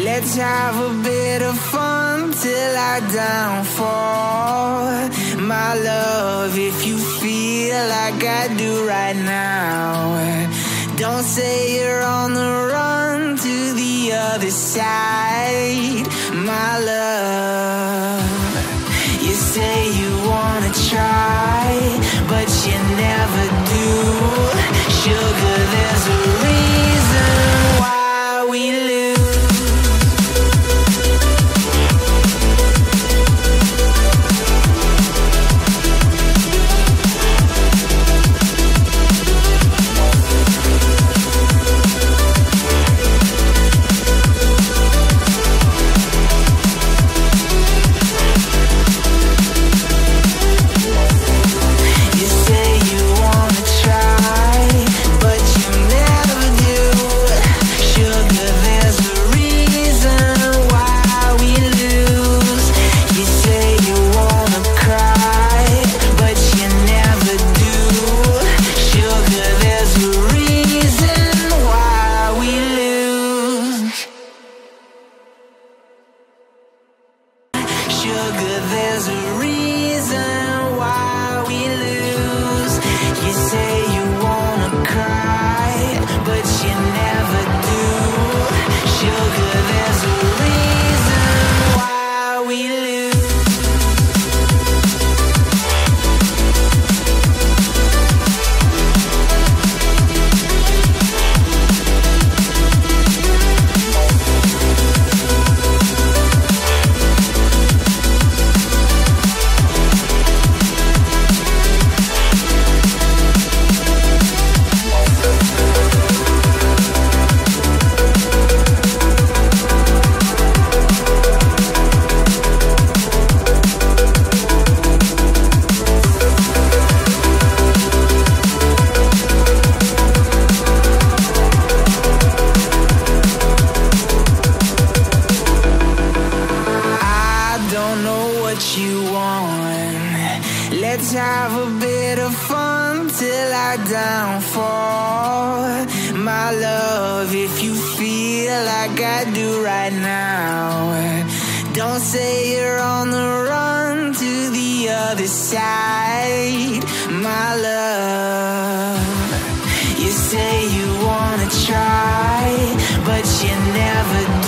Let's have a bit of fun till our downfall. My love, if you feel like I do right now, don't say you're on the run to the other side. My love, you say you wanna try, but you never do. Sugar, there's a reason why we lose. Sugar, there's a reason why we lose. You say you wanna cry, but you never do. Sugar, there's a reason why we lose. You want. Let's have a bit of fun till our downfall. My love, if you feel like I do right now, don't say you're on the run to the other side. My love, you say you wanna try, but you never do.